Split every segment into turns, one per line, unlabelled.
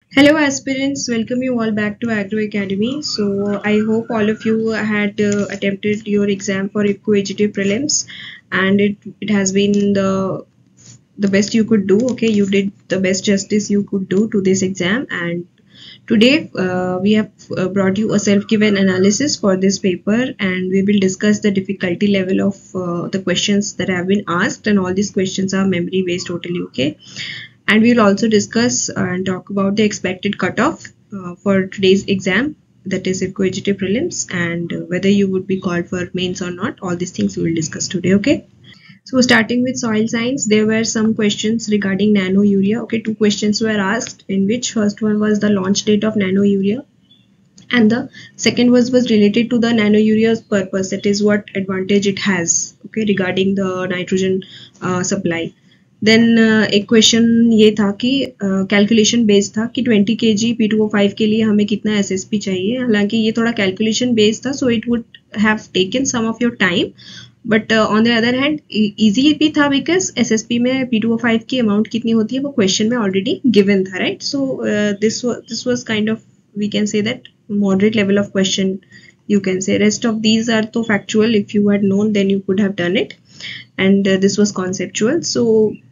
Hello aspirants, welcome you all back to Agro Academy. So I hope all of you had attempted your exam for eco-vegetative prelims and it has been the best you could do. Okay, you did the best justice you could do to this exam, and today we have brought you a self-given analysis for this paper, and we will discuss the difficulty level of the questions that have been asked, and all these questions are memory based totally. Okay, and we'll also discuss and talk about the expected cutoff for today's exam, that is eco-vegetative prelims, and whether you would be called for mains or not. All these things we will discuss today. Okay, so starting with soil science, there were some questions regarding nano urea. Okay, two questions were asked, in which first one was the launch date of nano urea, and the second was related to the nano urea's purpose, that is what advantage it has, okay, regarding the nitrogen supply. Then एक question ये था कि calculation based था कि 20 kg P2O5 के लिए हमें कितना एसएसपी चाहिए. हालांकि ये थोड़ा कैलकुलेशन बेस्ड था, so it would have taken some of your time, but on the other hand easy भी था बिकॉज एसएसपी में P2O5 की अमाउंट कितनी होती है वो क्वेश्चन में ऑलरेडी गिवन था, right. So this was kind of, we can say that, moderate level of question, you can say. Rest of these are so factual. If you had known, then you could have done it, and this was conceptual. So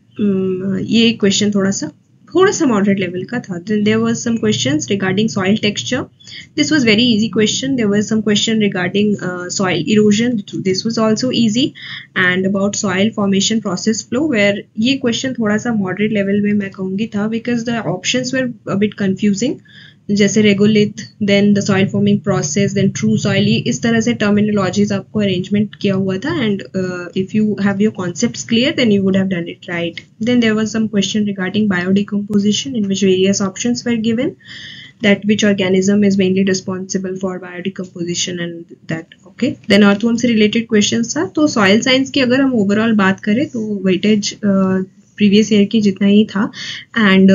ये question थोड़ा सा moderate level का था. Then there was some questions regarding soil texture. This was very easy question. There was some question regarding soil erosion. This was also easy, and about soil formation process flow, where ये question थोड़ा सा moderate level में मैं कहूँगी था, because the options were a bit confusing. जैसे regolith, then the soil forming process, then true soil, इस तरह से टर्मिनोलॉजीज आपको अरेंजमेंट किया हुआ था, and if you have your concepts clear then you would have done it right. Then there was some question regarding biodecomposition, in which various options were given, that which organism is mainly responsible for biodecomposition and that. okay, then earthworm से related questions था. तो soil science की अगर हम overall बात करें तो weightage previous year की जितना ही था, and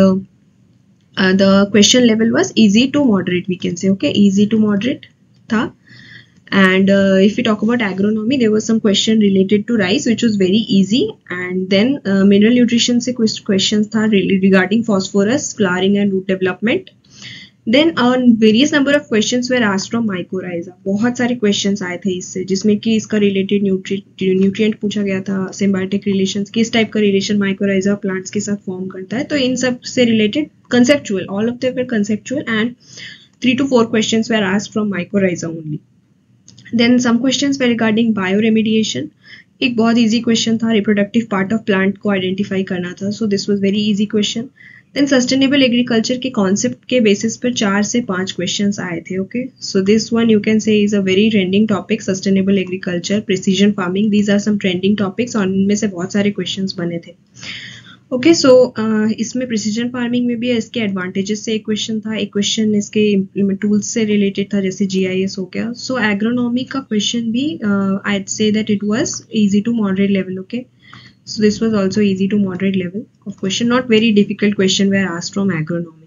the question level was easy to moderate, we can say. okay, easy to moderate tha. And if we talk about agronomy, there was some question related to rice which was very easy, and then mineral nutrition se questions tha regarding phosphorus, flowering and root development. Then various number of questions were asked from mycorrhiza. बहुत सारे questions आए थे इससे, जिसमें कि इसका related nutrient पूछा गया था, सिम्बायोटिक रिलेशंस, किस टाइप का रिलेशन माइकोराइजा प्लांट्स के साथ फॉर्म करता है. तो इन सब से related conceptual, all of them were conceptual, and 3 to 4 questions were asked from mycorrhiza only. Then some questions were regarding bioremediation. एक बहुत इजी क्वेश्चन था, रिप्रोडक्टिव पार्ट ऑफ प्लांट को आइडेंटिफाई करना था, so this was very easy question. Then sustainable agriculture के concept के basis पर 4 से 5 क्वेश्चंस आए थे. Okay, so this one you can say is a very trending topic, sustainable agriculture, precision farming, these are some trending topics, और इनमें से बहुत सारे क्वेश्चंस बने थे. ओके, सो इसमें प्रिसीजन फार्मिंग में भी इसके एडवांटेजेस से एक क्वेश्चन था, एक क्वेश्चन इसके टूल्स से रिलेटेड था, जैसे GIS हो गया. सो एग्रोनॉमी का क्वेश्चन भी I say that it was easy to moderate level. Okay, so this was also easy to moderate level of question, not very difficult question were asked from agronomy.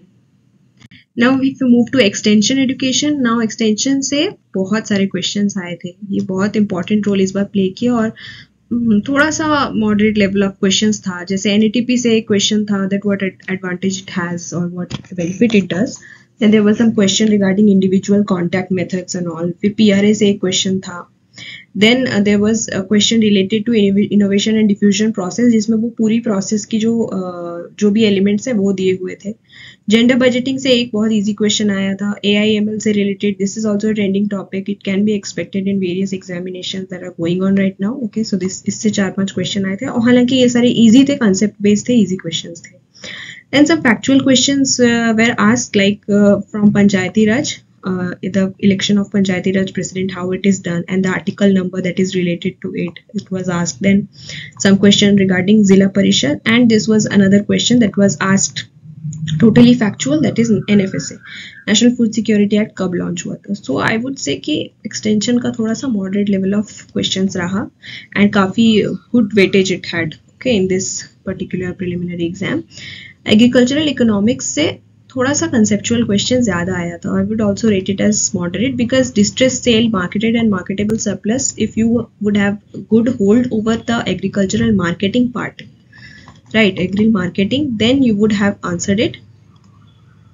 now if you move to extension education, now extension से बहुत सारे questions आए थे. ये बहुत important role इस बार play किया, और थोड़ा सा moderate level of questions था. जैसे NATP से एक question था, that what advantage it has or what benefit it does. then there was some question regarding individual contact methods and all. फिर PRA से एक question था. Then there was a question related to innovation and diffusion process, जिसमें वो पूरी process की जो भी एलिमेंट्स है वो दिए हुए थे. जेंडर बजटिंग से एक बहुत इजी क्वेश्चन आया था. AIML से रिलेटेड, this is also trending topic, it can be expected in various examinations that are going on right now. Okay, so इससे 4-5 क्वेश्चन आए थे, और हालांकि ये सारे इजी थे, कंसेप्ट बेस्ड थे, इजी क्वेश्चन थे. And some factual questions were asked, like from Panchayati Raj, the election of Panchayati Raj president, how it is done, and the article number that is related to it, it was asked. Then some question regarding Zilla Parishad, and this was another question that was asked, totally factual, that is NFSA, National Food Security Act कब launch हुआ था. So I would say कि extension का थोड़ा सा moderate level of questions रहा, and काफ़ी good weightage it had, okay, in this particular preliminary exam. Agricultural economics से थोड़ा सा कंसेप्चुअल क्वेश्चन ज़्यादा आया था. I would also rate it as moderate, because distress sale, marketed and marketable surplus, if you would have good hold over the agricultural marketing part, right, agri marketing, then you would have answered it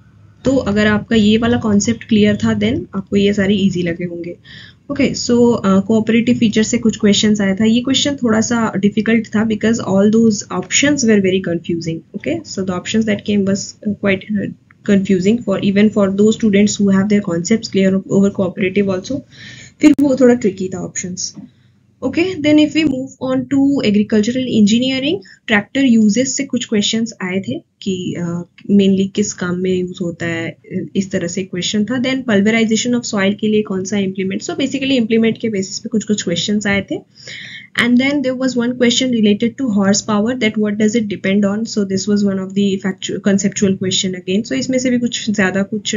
तो अगर आपका ये वाला concept clear था then आपको ये सारे easy लगे होंगे. ओके, सो कोऑपरेटिव फीचर से कुछ क्वेश्चंस आया था. ये क्वेश्चन थोड़ा सा डिफिकल्ट था because all those options were very confusing. Okay, so the options that came was quite confusing for even for those students who have their concepts clear over cooperative also. फिर वो थोड़ा tricky था options. Okay, then if we move on to agricultural engineering, tractor uses से कुछ questions आए थे कि mainly किस काम में use होता है, इस तरह से question था. Then pulverization of soil के लिए कौन सा implement, so basically implement के basis पे कुछ questions आए थे. And then there was one question related to horsepower, that what does it depend on. So this was one of the conceptual question again. So इसमें से भी कुछ ज़्यादा कुछ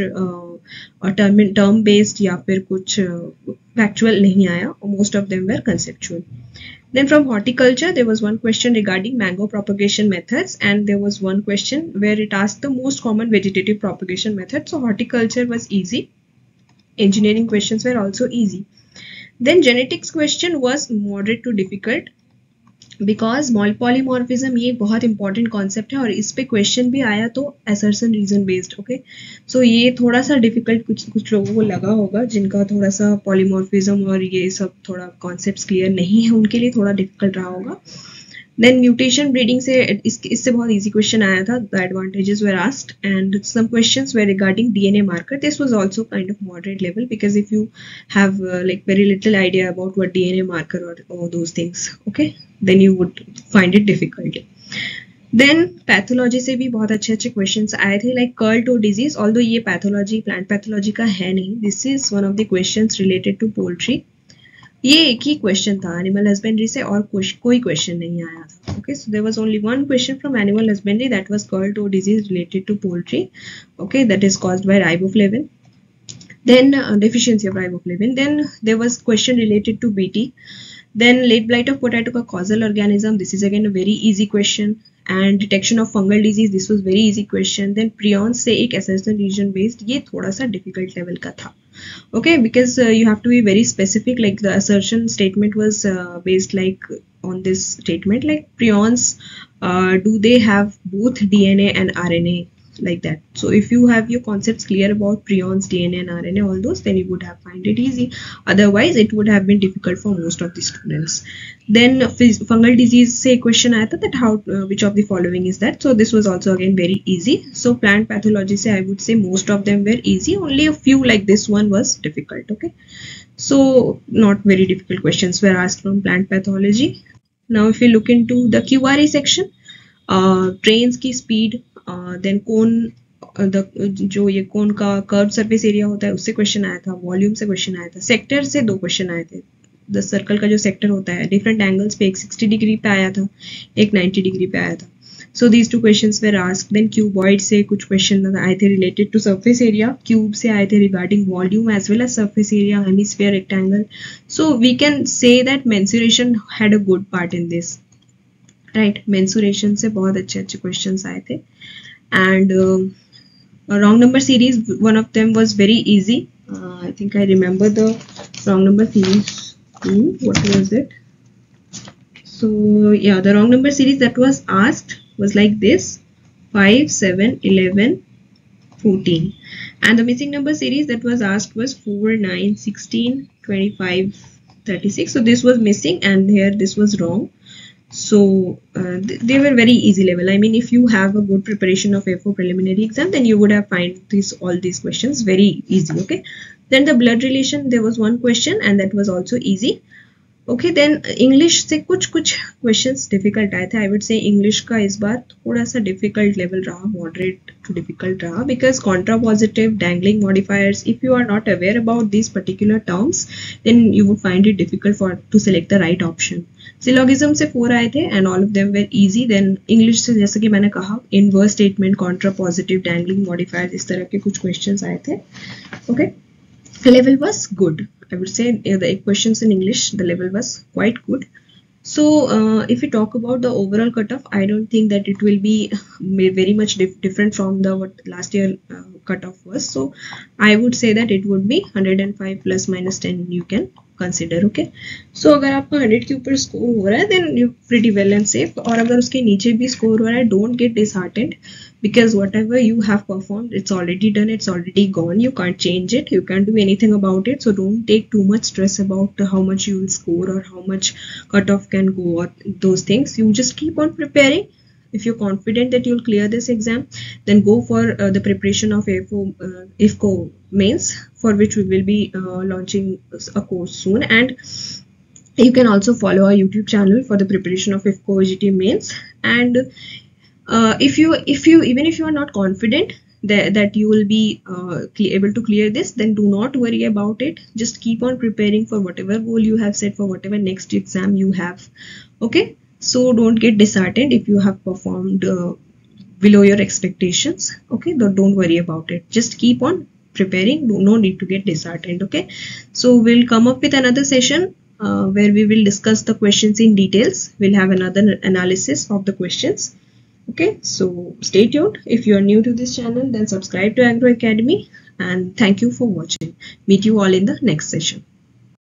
term based या फिर कुछ factual नहीं आया. Most of them were conceptual. Then from horticulture there was one question regarding mango propagation methods, and there was one question where it asked the most common vegetative propagation method. So horticulture was easy. Engineering questions were also easy. Then genetics question was moderate to difficult because polymorphism ये बहुत important concept है और इस पे question भी आया तो assertion reason based. Okay, so ये थोड़ा सा difficult कुछ लोगों को लगा होगा जिनका थोड़ा सा polymorphism और ये सब थोड़ा concepts clear नहीं है, उनके लिए थोड़ा difficult रहा होगा. Then mutation breeding से इससे बहुत easy question आया था. The advantages were asked and some questions were regarding DNA marker. This was also kind of moderate level because if you have like very little idea about what DNA marker or all those things, okay, then you would find it difficult. Then pathology से भी बहुत अच्छे questions आए थे like curl toe disease. Although ये pathology plant pathology का है नहीं, this is one of the questions related to poultry. ये एक ही क्वेश्चन था एनिमल हस्बेंड्री से और कोई क्वेश्चन नहीं आया था. Okay, so there was only one question from animal husbandry, that was curl toe disease related to poultry. Okay, that is caused by riboflavin. Then deficiency of riboflavin. Then there was question related to BT. Then late blight of potato का causal organism. This is again a very easy question. And detection of fungal disease. This was very easy question. Then prions से एक assertion region based. ये थोड़ा सा difficult level का था. Okay, because you have to be very specific. Like the assertion statement was based like on this statement, like prions, do they have both DNA and RNA, like that. So if you have your concepts clear about prions, DNA and RNA, all those, then you would have find it easy. Otherwise it would have been difficult for most of the students. Then fungal disease से question आया था that how which of the following is that. So this was also again very easy. So plant pathology से I would say most of them were easy, only a few like this one was difficult. Okay, so not very difficult questions were asked from plant pathology. Now if you look into the QRE section, trains की speed, then cone, जो ये कोन का curve surface area होता है उससे question आया था, volume से क्वेश्चन आया था, सेक्टर से दो क्वेश्चन आए थे. द सर्कल का जो सेक्टर होता है डिफरेंट एंगल्स पे, एक 60 डिग्री पे आया था, एक 90 डिग्री पे आया था. So these two questions were asked. Then cuboid से कुछ क्वेश्चन आए थे related to surface area, cube से आए थे regarding volume as well as surface area, hemisphere, rectangle. So we can say that mensuration had a good part in this, right. Mensuration से बहुत अच्छे अच्छे क्वेश्चंस आए थे. And wrong number series, one of them was very easy. I think I remember the wrong number series too. What was it? So yeah, the wrong number series that was asked was like this: 5, 7, 11, 14. And the missing number series that was asked was 4, 9, 16, 25, 36. So this was missing and here this was wrong. So they were very easy level. I mean, if you have a good preparation of A4 preliminary exam, then you would have find all these questions very easy. Okay, then the blood relation, there was one question and that was also easy. Okay, then English से कुछ questions difficult आए थे. I would say English का इस बार थोड़ा सा difficult level रहा, moderate to difficult रहा, because contrapositive, dangling modifiers, if you are not aware about these particular terms, then you would find it difficult to select the right option. Syllogism से 4 आए थे and all of them were easy. Then English से जैसे कि मैंने कहा inverse statement, contrapositive, dangling modifiers, इस तरह के कुछ questions आए थे. Okay, the level was good. I would say the questions in English, the level was quite good. So if we talk about the overall cutoff, I don't think that it will be very much different from the what last year cutoff was. So I would say that it would be 105 plus minus 10 you can consider. Okay, so अगर आपका 100 के ऊपर score हो रहा है then you pretty well and safe. और अगर उसके नीचे भी स्कोर हो रहा है, don't get disheartened. because whatever you have performed, it's already done, it's already gone, you can't change it, you can't do anything about it. So don't take too much stress about how much you will score or how much cutoff can go or those things. You just keep on preparing. If you're confident that you'll clear this exam, then go for the preparation of IFCO mains, for which we will be launching a course soon. And you can also follow our YouTube channel for the preparation of IFCO OGT mains. And if you even if you are not confident that you will be able to clear this, then do not worry about it. Just keep on preparing for whatever goal you have set, for whatever next exam you have. Okay, so don't get disheartened if you have performed below your expectations. Okay, don't worry about it, just keep on preparing. No need to get disheartened. Okay, so we'll come up with another session where we will discuss the questions in details. We'll have another analysis of the questions. Okay, so stay tuned. If you are new to this channel, then subscribe to Agro Academy, and thank you for watching. Meet you all in the next session.